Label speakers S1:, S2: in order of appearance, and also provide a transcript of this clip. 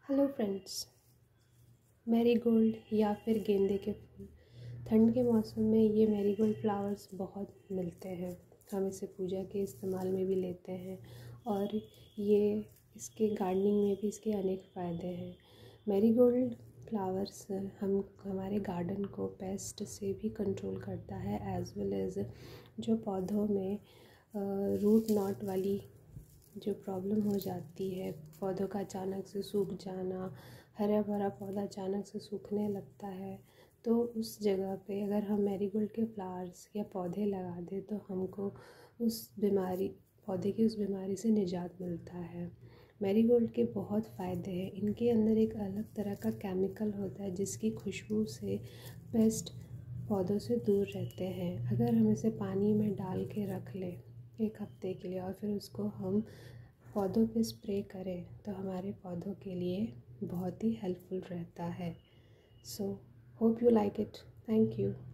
S1: Hello friends. Marigold या फिर गेंदे के फूल, ठंड के मौसम में ये मैरीगोल्ड फ्लावर्स बहुत मिलते हैं। हम इसे पूजा के इस्तेमाल में भी लेते हैं और ये इसके गार्डनिंग में भी इसके अनेक फ़ायदे हैं। मैरीगोल्ड फ्लावर्स हम हमारे गार्डन को पेस्ट से भी कंट्रोल करता है, एज़ वेल एज़ जो पौधों में रूट नॉट वाली जो प्रॉब्लम हो जाती है, पौधों का अचानक से सूख जाना, हरा भरा पौधा अचानक से सूखने लगता है, तो उस जगह पे अगर हम मैरीगोल्ड के फ्लावर्स या पौधे लगा दें तो हमको उस बीमारी पौधे की उस बीमारी से निजात मिलता है। मैरीगोल्ड के बहुत फ़ायदे हैं। इनके अंदर एक अलग तरह का केमिकल होता है जिसकी खुशबू से पेस्ट पौधों से दूर रहते हैं। अगर हम इसे पानी में डाल के रख लें 1 हफ्ते के लिए और फिर उसको हम पौधों पे स्प्रे करें तो हमारे पौधों के लिए बहुत ही हेल्पफुल रहता है। So hope you like it. Thank you.